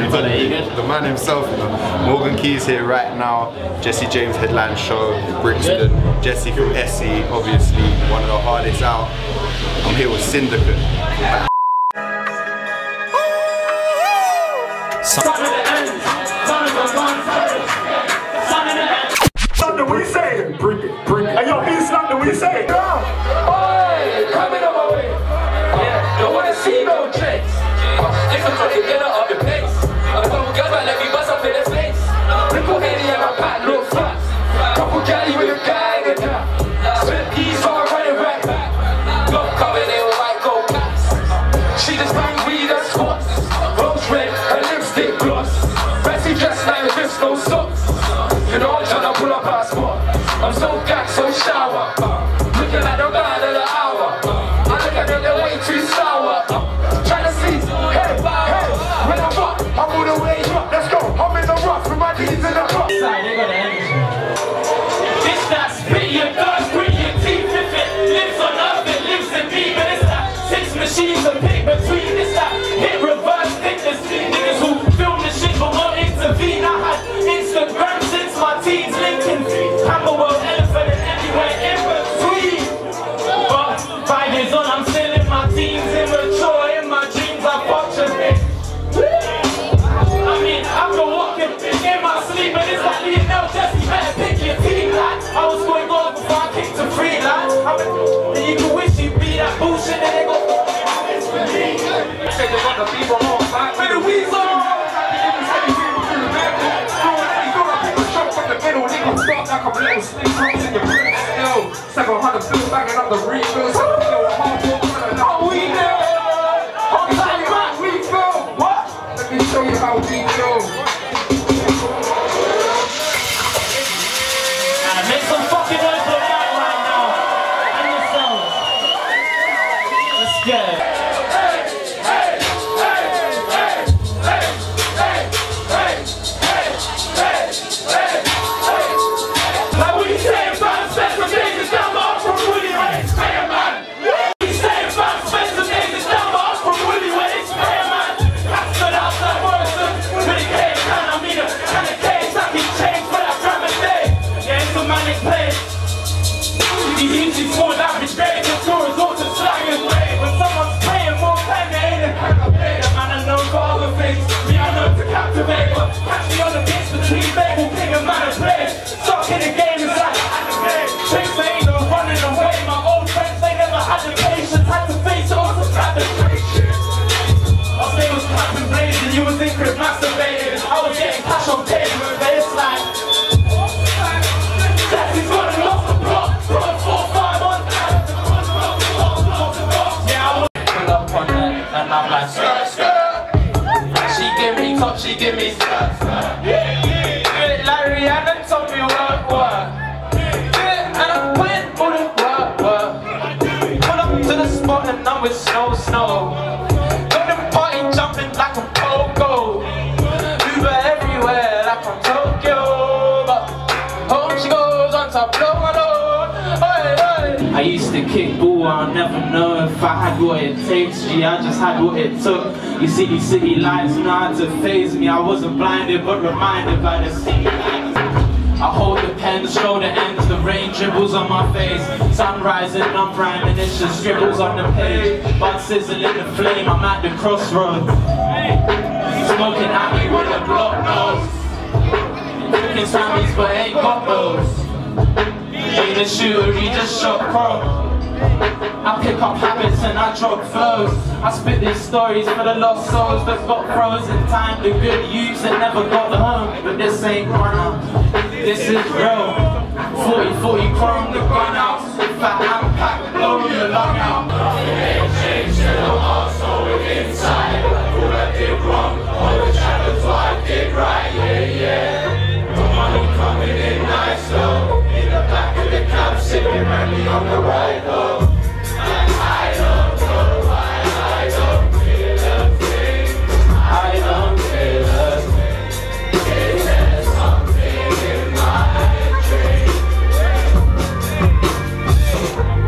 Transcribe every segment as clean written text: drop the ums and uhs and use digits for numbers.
The man himself, you know. Morgan Keys here right now. Jesse James headline show in Brixton. Jesse from SE, obviously one of the hardest out. I'm here with Syndicate. What you saying? Bring it, bring it. Hey, yo, he's not the what you saying? Oi, coming on my way. Yeah, don't wanna see no tricks. If I'm trying to get out of the place, a couple girls might let me bust up in the face. Little Henny and my pack look flat. Couple galley with a gang and that. Split these are running right back. Look, coming in with white gold caps. She just bang weed and squats. Rose red, her lipstick gloss. Fancy dress like just no socks. You know I'm trying to pull up our spot. I'm so gassed, so shower. Looking at the man of the hour. I look at them, they're way too sour. Trying to see, hey, when I'm up, I'm all the way up. Let's go, I'm in the rough with my knees in the rough. This that spit your guts, grit your teeth, if it lives on earth, it lives in me. But it's that 6 machines to pick between. It's that hit reverse, think there's niggas who film the shit but won't intervene. I had Instagram since my teens, linking Camberwell, elephant and anywhere in between. But 5 years on, I'm still in my teens, immature in my dreams, I function it. I mean, I've been walking in my sleep, and it's like Lionel Jesse, better pick your team, like. I was going gold before I kicked to free, like. And you can wish you be that bullshit, and they go, it's for me. Say they want the people more back. With the weeds on. Like a little sneak rocks in your bricks, yo. 700 bills banging up the refills. Oh, we know. Let me show you how we feel. What? Let me show you how we feel. Make some fucking noise for that right now. And yourselves. Let's go. She give me Larry Allen told me work. And I went all the work. Pull up to the spot and I'm with snow. Got them party jumping like a pogo. Uber everywhere like I'm Tokyo. But home she goes on top, blow alone. I used to kick ball, I'll never know if I had what it takes. Gee, I just had what it took. You see these city lights not to faze me. I wasn't blinded but reminded by the city lights. I hold the pen, shoulder ends, the rain dribbles on my face. Sun rising, I'm rhyming, it's just scribbles on the page. But sizzling the flame, I'm at the crossroads. Smoking at me with a block nose. Cooking Sammys but ain't got those. Ain't a shooter, he just shot chrome. I pick up habits and I drop flows. I spit these stories for the lost souls that got frozen time. The good youths that never got home. But this ain't runner, this is real. 40-40 chrome, the gun out. Fat hand pack, blow your lung out. Change to the heart, so inside. All I did wrong, all the shadows I did right, yeah. The money coming in nice, slow. In the back of the cab, sipping brandy on the ride home. I don't know why I don't feel a thing. I don't feel a thing. Is there something in my dream?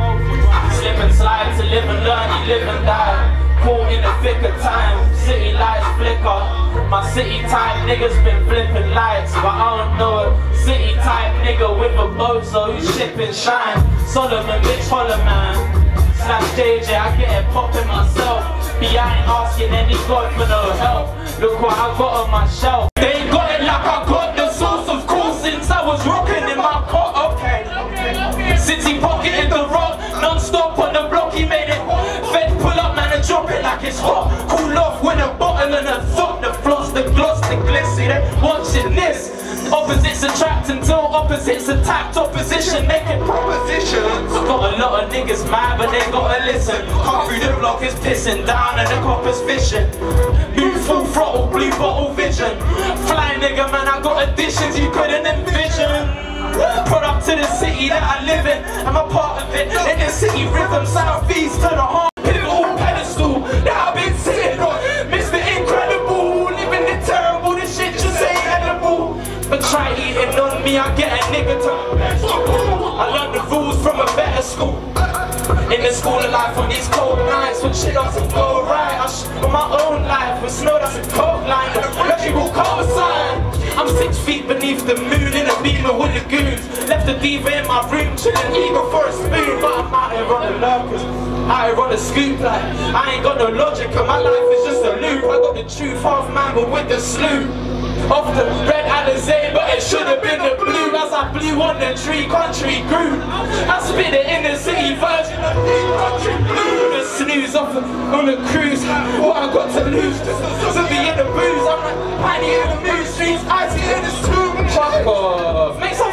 City type niggas been flipping lights, but I don't know a city type nigga with a bozo who's shipping shine. Solomon, bitch, holler man. Slash JJ, I get it poppin' myself. Be I ain't asking any god for no help. Look what I got on my shelf. They ain't got it like I got the source, of course, since I was rocking in my pot. Okay. City pocketing the rock, non-stop on the block, he made it. Fed pull up, man, and drop it like it's hot. Cool off with a bottle and a thought. The floss, the gloss, the gliss, see they watching this. Opposites attract until opposites attacked. Opposition making propositions. Got a lot of niggas mad, but they gotta listen. Come through the block is pissing down and the coppers fishing. Move full throttle, blue bottle vision. Fly nigga, man, I got additions you couldn't envision. Product to the city that I live in, I'm a part of it. In the city rhythm, southeast to the heart. Pivotal pedestal that I've been sitting on. Mr. Incredible, living the terrible, this shit just ain't edible. But try eating on me, I get a nigga to. I learned the rules from a better school. In the school of life on these cold nights, when shit doesn't go right, I on my own life, with snow that's a cold line, electrical cosign. I'm 6 feet beneath the moon in a beamer with the goons. Left the diva in my room, chillin' eager for a spoon. But I'm out here on the lurkers, out here on the scoop. Like, I ain't got no logic, and my life is just a loop. I got the truth, half man, but with the slew. Off the red Alizé, but it should have been the blue. As I blew on the tree, country grew. I spit it in the city, virgin of the country blue. The snooze off on the cruise. What I got to lose? To be in the booze, I'm like Piney in the mood streets, icy in the stew. Fuck off. Make some